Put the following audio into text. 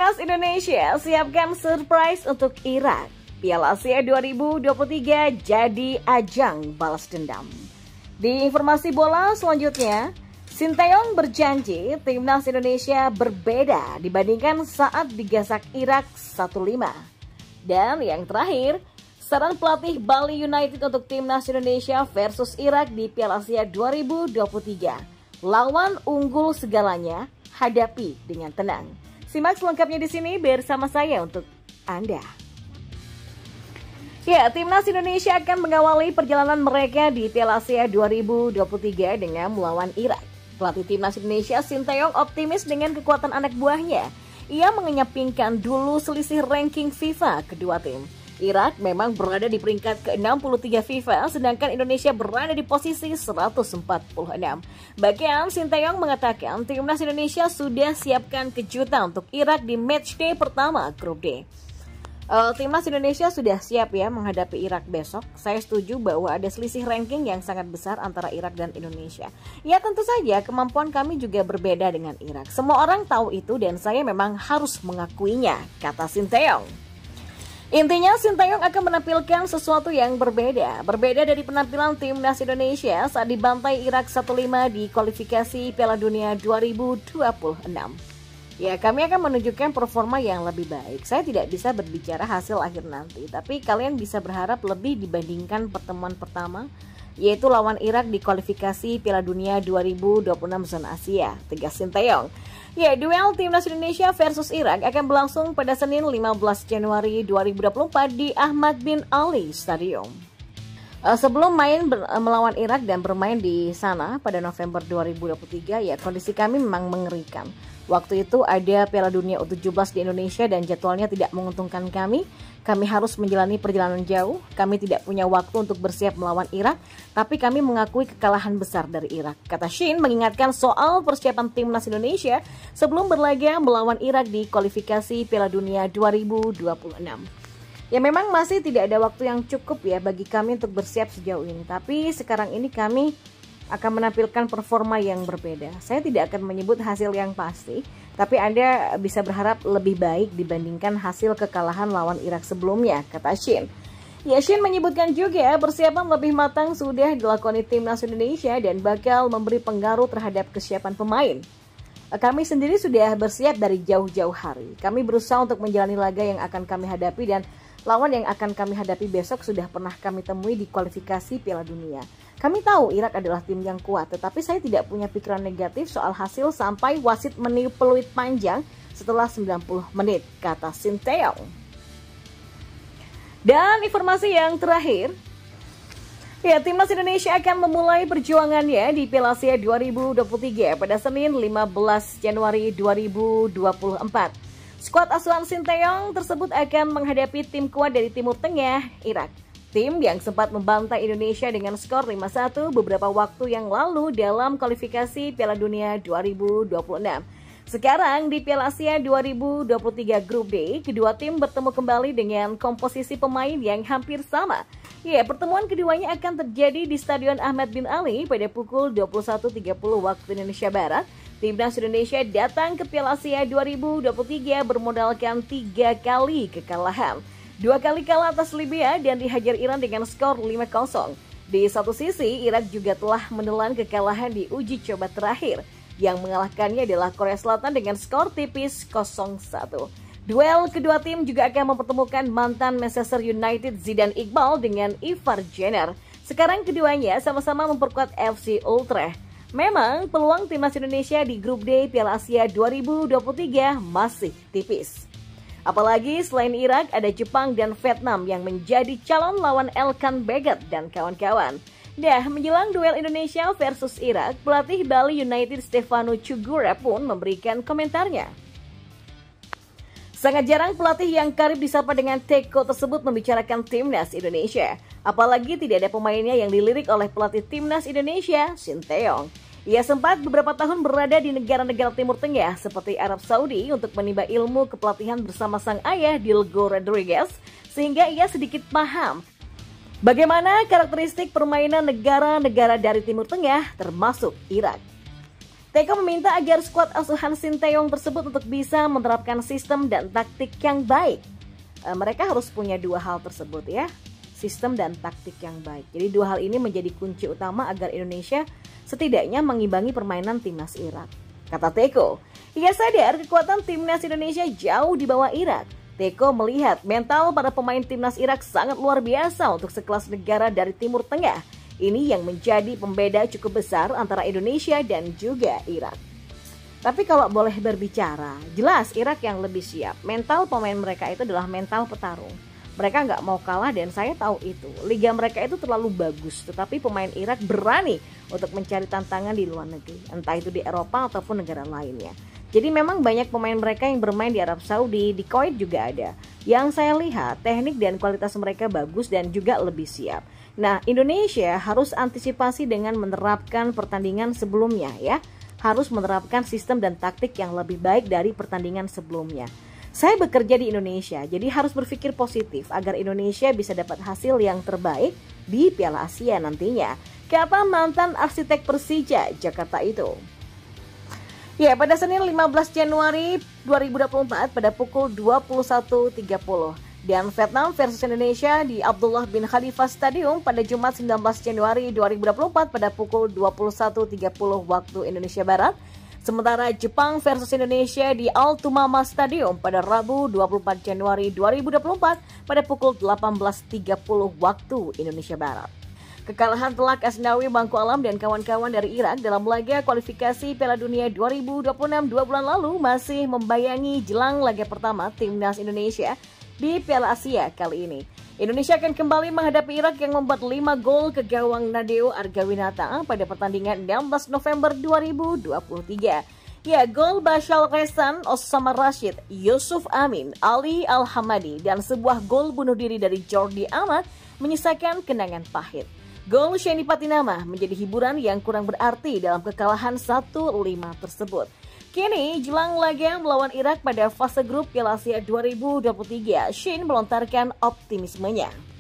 Timnas Indonesia siapkan surprise untuk Irak. Piala Asia 2023 jadi ajang balas dendam. Di informasi bola selanjutnya, Sinteyong berjanji Timnas Indonesia berbeda dibandingkan saat digasak Irak 1-5. Dan yang terakhir, saran pelatih Bali United untuk Timnas Indonesia versus Irak di Piala Asia 2023. Lawan unggul segalanya, hadapi dengan tenang. Simak selengkapnya di sini bersama saya untuk Anda. Ya, Timnas Indonesia akan mengawali perjalanan mereka di Piala Asia 2023 dengan melawan Irak. Pelatih Timnas Indonesia Sinteyong optimis dengan kekuatan anak buahnya. Ia mengenyapkan dulu selisih ranking FIFA kedua tim. Irak memang berada di peringkat ke-63 FIFA, sedangkan Indonesia berada di posisi 146. Bahkan Sinteyong mengatakan Timnas Indonesia sudah siapkan kejutan untuk Irak di matchday pertama grup D. Timnas Indonesia sudah siap ya menghadapi Irak besok. Saya setuju bahwa ada selisih ranking yang sangat besar antara Irak dan Indonesia. Ya tentu saja kemampuan kami juga berbeda dengan Irak. Semua orang tahu itu dan saya memang harus mengakuinya, kata Sinteyong. Intinya Sinteyong akan menampilkan sesuatu yang berbeda. Berbeda dari penampilan Timnas Indonesia saat dibantai Irak 1-5 di kualifikasi Piala Dunia 2026. Ya, kami akan menunjukkan performa yang lebih baik. Saya tidak bisa berbicara hasil akhir nanti, tapi kalian bisa berharap lebih dibandingkan pertemuan pertama, yaitu lawan Irak di kualifikasi Piala Dunia 2026 zona Asia, tegas Sinteyong. Ya, duel Timnas Indonesia versus Irak akan berlangsung pada Senin 15 Januari 2024 di Ahmad bin Ali Stadium. Sebelum melawan Irak dan bermain di sana pada November 2023, ya kondisi kami memang mengerikan. Waktu itu ada Piala Dunia U17 di Indonesia dan jadwalnya tidak menguntungkan kami. Kami harus menjalani perjalanan jauh. Kami tidak punya waktu untuk bersiap melawan Irak, tapi kami mengakui kekalahan besar dari Irak. Kata Shin mengingatkan soal persiapan Timnas Indonesia sebelum berlaga melawan Irak di kualifikasi Piala Dunia 2026. Ya memang masih tidak ada waktu yang cukup ya bagi kami untuk bersiap sejauh ini. Tapi sekarang ini kami akan menampilkan performa yang berbeda. Saya tidak akan menyebut hasil yang pasti, tapi Anda bisa berharap lebih baik dibandingkan hasil kekalahan lawan Irak sebelumnya, kata Shin. Ya, Shin menyebutkan juga persiapan lebih matang sudah dilakukan di Timnas Indonesia dan bakal memberi pengaruh terhadap kesiapan pemain. Kami sendiri sudah bersiap dari jauh-jauh hari. Kami berusaha untuk menjalani laga yang akan kami hadapi dan lawan yang akan kami hadapi besok sudah pernah kami temui di kualifikasi Piala Dunia. Kami tahu Irak adalah tim yang kuat, tetapi saya tidak punya pikiran negatif soal hasil sampai wasit meniup peluit panjang setelah 90 menit, kata Sinteyong. Dan informasi yang terakhir, ya Timnas Indonesia akan memulai perjuangannya di Piala Asia 2023 pada Senin 15 Januari 2024. Skuad asuhan Sinteyong tersebut akan menghadapi tim kuat dari Timur Tengah, Irak. Tim yang sempat membantai Indonesia dengan skor 5-1 beberapa waktu yang lalu dalam kualifikasi Piala Dunia 2026. Sekarang di Piala Asia 2023 Grup D, kedua tim bertemu kembali dengan komposisi pemain yang hampir sama. Ya, pertemuan keduanya akan terjadi di Stadion Ahmad bin Ali pada pukul 21.30 waktu Indonesia Barat. Timnas Indonesia datang ke Piala Asia 2023 bermodalkan 3 kali kekalahan. 2 kali kalah atas Libya dan dihajar Iran dengan skor 5-0. Di satu sisi, Irak juga telah menelan kekalahan di uji coba terakhir. Yang mengalahkannya adalah Korea Selatan dengan skor tipis 0-1. Duel kedua tim juga akan mempertemukan mantan Manchester United Zidane Iqbal dengan Ivar Jenner. Sekarang keduanya sama-sama memperkuat FC Ultra. Memang peluang Timnas Indonesia di Grup D Piala Asia 2023 masih tipis. Apalagi selain Irak ada Jepang dan Vietnam yang menjadi calon lawan Elkan Baggett dan kawan-kawan. Menjelang duel Indonesia versus Irak, pelatih Bali United Stefano Cugura pun memberikan komentarnya. Sangat jarang pelatih yang karib disapa dengan Teko tersebut membicarakan Timnas Indonesia. Apalagi tidak ada pemainnya yang dilirik oleh pelatih Timnas Indonesia, Sinteyong. Ia sempat beberapa tahun berada di negara-negara Timur Tengah seperti Arab Saudi untuk menimba ilmu kepelatihan bersama sang ayah Dilgo Rodriguez, sehingga ia sedikit paham bagaimana karakteristik permainan negara-negara dari Timur Tengah termasuk Irak. Teko meminta agar skuad asuhan Sinteyong tersebut untuk bisa menerapkan sistem dan taktik yang baik. Mereka harus punya dua hal tersebut ya, sistem dan taktik yang baik. Jadi dua hal ini menjadi kunci utama agar Indonesia setidaknya mengimbangi permainan timnas Irak. Kata Teko, ia sadar kekuatan timnas Indonesia jauh di bawah Irak. Teko melihat mental para pemain timnas Irak sangat luar biasa untuk sekelas negara dari Timur Tengah. Ini yang menjadi pembeda cukup besar antara Indonesia dan juga Irak. Tapi kalau boleh berbicara, jelas Irak yang lebih siap. Mental pemain mereka itu adalah mental petarung. Mereka nggak mau kalah dan saya tahu itu. Liga mereka itu terlalu bagus, tetapi pemain Irak berani untuk mencari tantangan di luar negeri. Entah itu di Eropa ataupun negara lainnya. Jadi memang banyak pemain mereka yang bermain di Arab Saudi, di Kuwait juga ada. Yang saya lihat teknik dan kualitas mereka bagus dan juga lebih siap. Nah, Indonesia harus antisipasi dengan menerapkan pertandingan sebelumnya ya. Harus menerapkan sistem dan taktik yang lebih baik dari pertandingan sebelumnya. Saya bekerja di Indonesia, jadi harus berpikir positif agar Indonesia bisa dapat hasil yang terbaik di Piala Asia nantinya. Kata mantan arsitek Persija Jakarta itu. Ya, pada Senin 15 Januari 2024 pada pukul 21.30. Dan Vietnam versus Indonesia di Abdullah bin Khalifa Stadium pada Jumat 19 Januari 2024 pada pukul 21.30 waktu Indonesia Barat. Sementara Jepang versus Indonesia di Altumama Stadium pada Rabu 24 Januari 2024 pada pukul 18.30 waktu Indonesia Barat. Kekalahan telak Asnawi Bangku Alam dan kawan-kawan dari Irak dalam laga kualifikasi Piala Dunia 2026 2 bulan lalu masih membayangi jelang laga pertama timnas Indonesia di Piala Asia kali ini. Indonesia akan kembali menghadapi Irak yang membuat 5 gol ke gawang Nadeo Argawinata pada pertandingan 16 November 2023. Ya, gol Bashar Resan, Osama Rashid, Yusuf Amin, Ali Al-Hamadi, dan sebuah gol bunuh diri dari Jordi Amat menyisakan kenangan pahit. Gol Sheni Patinama menjadi hiburan yang kurang berarti dalam kekalahan 1-5 tersebut. Kini, jelang laga melawan Irak pada fase grup Piala Asia 2023, Shin melontarkan optimismenya.